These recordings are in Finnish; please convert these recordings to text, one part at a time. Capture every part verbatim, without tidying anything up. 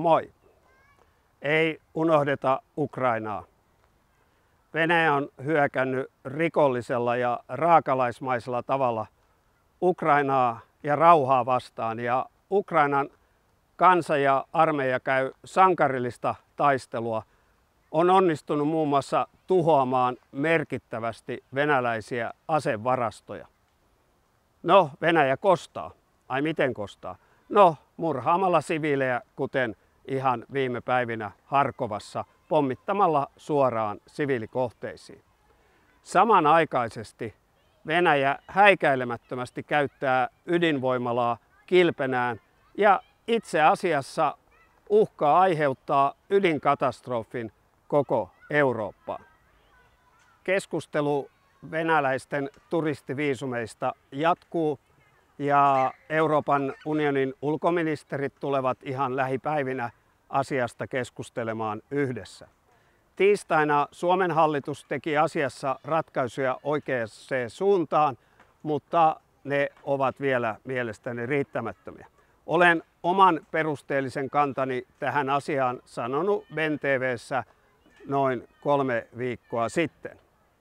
Moi! Ei unohdeta Ukrainaa. Venäjä on hyökännyt rikollisella ja raakalaismaisella tavalla Ukrainaa ja rauhaa vastaan, ja Ukrainan kansa ja armeija käy sankarillista taistelua. On onnistunut muun muassa tuhoamaan merkittävästi venäläisiä asevarastoja. No, Venäjä kostaa. Ai miten kostaa? No, murhaamalla siviilejä, kuten ihan viime päivinä Harkovassa, pommittamalla suoraan siviilikohteisiin. Samanaikaisesti Venäjä häikäilemättömästi käyttää ydinvoimalaa kilpenään ja itse asiassa uhkaa aiheuttaa ydinkatastrofin koko Eurooppaan. Keskustelu venäläisten turistiviisumeista jatkuu ja Euroopan unionin ulkoministerit tulevat ihan lähipäivinä asiasta keskustelemaan yhdessä. Tiistaina Suomen hallitus teki asiassa ratkaisuja oikeaan suuntaan, mutta ne ovat vielä mielestäni riittämättömiä. Olen oman perusteellisen kantani tähän asiaan sanonut B N T V:ssä noin kolme viikkoa sitten.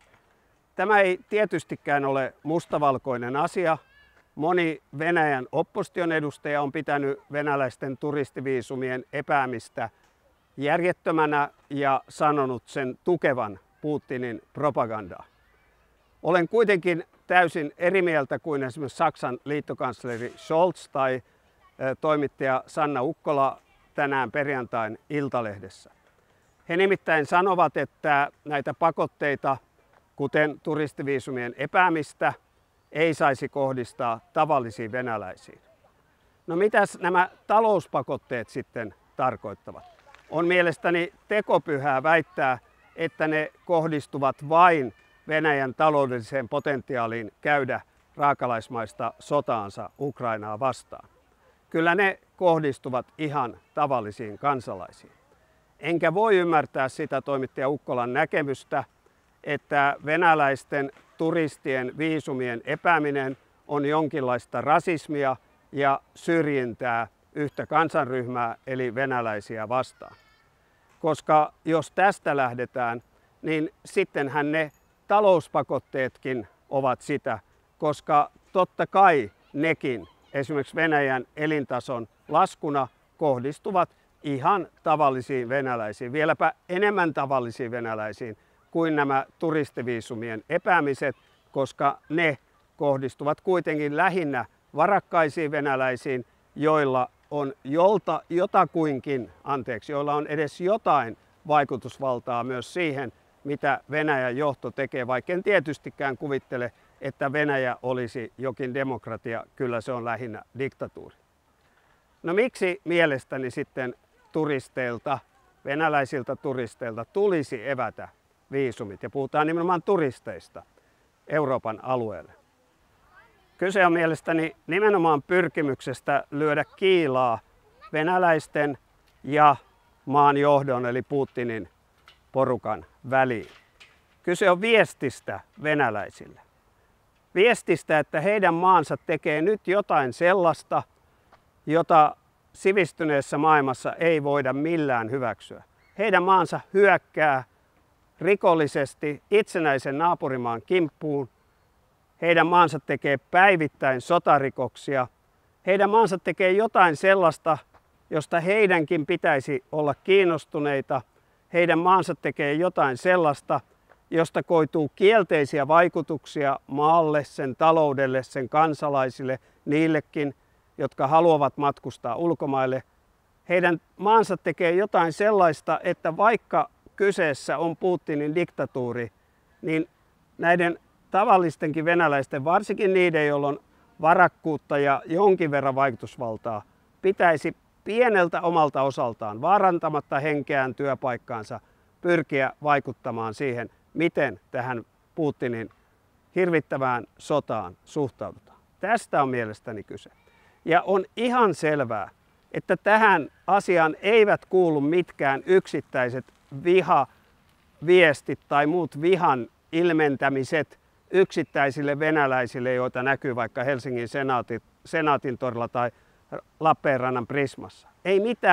Tämä ei tietystikään ole mustavalkoinen asia. Moni Venäjän opposition edustaja on pitänyt venäläisten turistiviisumien epäämistä järjettömänä ja sanonut sen tukevan Putinin propagandaa. Olen kuitenkin täysin eri mieltä kuin esimerkiksi Saksan liittokansleri Scholz tai toimittaja Sanna Ukkola tänään perjantain Iltalehdessä. He nimittäin sanovat, että näitä pakotteita, kuten turistiviisumien epäämistä, ei saisi kohdistaa tavallisiin venäläisiin. No mitäs nämä talouspakotteet sitten tarkoittavat? On mielestäni tekopyhää väittää, että ne kohdistuvat vain Venäjän taloudelliseen potentiaaliin käydä raakalaismaista sotaansa Ukrainaa vastaan. Kyllä ne kohdistuvat ihan tavallisiin kansalaisiin. Enkä voi ymmärtää sitä toimittaja Ukkolan näkemystä, että venäläisten turistien viisumien epääminen on jonkinlaista rasismia ja syrjintää yhtä kansanryhmää eli venäläisiä vastaan. Koska jos tästä lähdetään, niin sittenhän ne talouspakotteetkin ovat sitä, koska totta kai nekin esimerkiksi Venäjän elintason laskuna kohdistuvat ihan tavallisiin venäläisiin, vieläpä enemmän tavallisiin venäläisiin kuin nämä turistiviisumien epäämiset, koska ne kohdistuvat kuitenkin lähinnä varakkaisiin venäläisiin, joilla on jolta, jotakuinkin, anteeksi, joilla on edes jotain vaikutusvaltaa myös siihen, mitä Venäjän johto tekee, vaikka en tietystikään kuvittele, että Venäjä olisi jokin demokratia, kyllä se on lähinnä diktatuuri. No miksi mielestäni sitten turisteilta, venäläisiltä turisteilta tulisi evätä viisumit, ja puhutaan nimenomaan turisteista Euroopan alueelle? Kyse on mielestäni nimenomaan pyrkimyksestä lyödä kiilaa venäläisten ja maan johdon eli Putinin porukan väliin. Kyse on viestistä venäläisille. Viestistä, että heidän maansa tekee nyt jotain sellaista, jota sivistyneessä maailmassa ei voida millään hyväksyä. Heidän maansa hyökkää rikollisesti itsenäisen naapurimaan kimppuun. Heidän maansa tekee päivittäin sotarikoksia. Heidän maansa tekee jotain sellaista, josta heidänkin pitäisi olla kiinnostuneita. Heidän maansa tekee jotain sellaista, josta koituu kielteisiä vaikutuksia maalle, sen taloudelle, sen kansalaisille, niillekin, jotka haluavat matkustaa ulkomaille. Heidän maansa tekee jotain sellaista, että vaikka kyseessä on Putinin diktatuuri, niin näiden tavallistenkin venäläisten, varsinkin niiden, joilla on varakkuutta ja jonkin verran vaikutusvaltaa, pitäisi pieneltä omalta osaltaan, vaarantamatta henkeään työpaikkaansa, pyrkiä vaikuttamaan siihen, miten tähän Putinin hirvittävään sotaan suhtaudutaan. Tästä on mielestäni kyse. Ja on ihan selvää, että tähän asiaan eivät kuulu mitkään yksittäiset vihaviestit tai muut vihan ilmentämiset yksittäisille venäläisille, joita näkyy vaikka Helsingin senaatin, senaatin torilla tai Lappeenrannan Prismassa. Ei mitään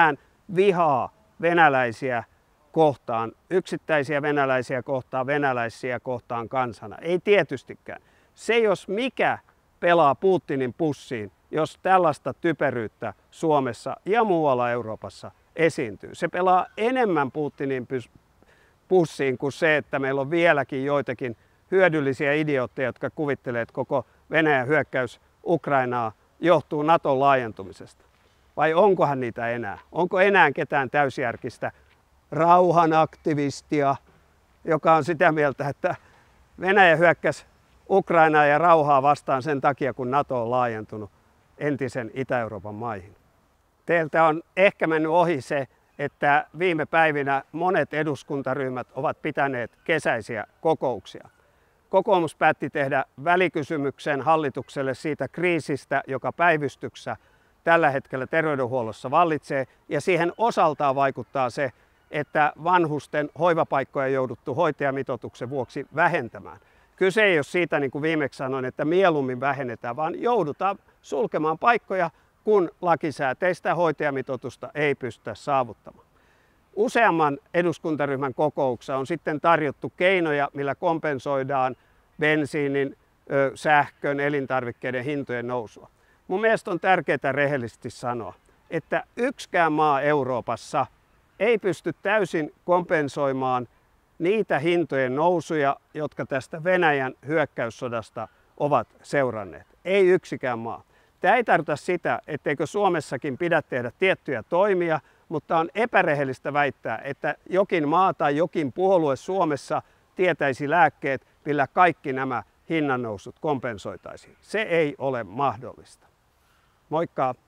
vihaa venäläisiä kohtaan, yksittäisiä venäläisiä kohtaan, venäläisiä kohtaan kansana. Ei tietystikään. Se jos mikä pelaa Putinin pussiin, jos tällaista typeryyttä Suomessa ja muualla Euroopassa esiintyy. Se pelaa enemmän Putinin pussiin kuin se, että meillä on vieläkin joitakin hyödyllisiä idiootteja, jotka kuvittelee, että koko Venäjän hyökkäys Ukrainaa johtuu Naton laajentumisesta. Vai onkohan niitä enää? Onko enää ketään täysjärkistä rauhanaktivistia, joka on sitä mieltä, että Venäjä hyökkäsi Ukrainaa ja rauhaa vastaan sen takia, kun NATO on laajentunut entisen Itä-Euroopan maihin. Teiltä on ehkä mennyt ohi se, että viime päivinä monet eduskuntaryhmät ovat pitäneet kesäisiä kokouksia. Kokoomus päätti tehdä välikysymyksen hallitukselle siitä kriisistä, joka päivystyksessä tällä hetkellä terveydenhuollossa vallitsee, ja siihen osaltaan vaikuttaa se, että vanhusten hoivapaikkoja on jouduttu hoitajamitoituksen vuoksi vähentämään. Kyse ei ole siitä, niin kuin viimeksi sanoin, että mieluummin vähennetään, vaan joudutaan sulkemaan paikkoja, kun lakisääteistä hoitajamitoitusta ei pystytä saavuttamaan. Useamman eduskuntaryhmän kokouksessa on sitten tarjottu keinoja, millä kompensoidaan bensiinin, sähkön, elintarvikkeiden hintojen nousua. Mun mielestä on tärkeää rehellisesti sanoa, että yksikään maa Euroopassa ei pysty täysin kompensoimaan niitä hintojen nousuja, jotka tästä Venäjän hyökkäyssodasta ovat seuranneet. Ei yksikään maa. Tämä ei tarkoita sitä, etteikö Suomessakin pidä tehdä tiettyjä toimia, mutta on epärehellistä väittää, että jokin maa tai jokin puolue Suomessa tietäisi lääkkeet, millä kaikki nämä hinnannousut kompensoitaisiin. Se ei ole mahdollista. Moikka!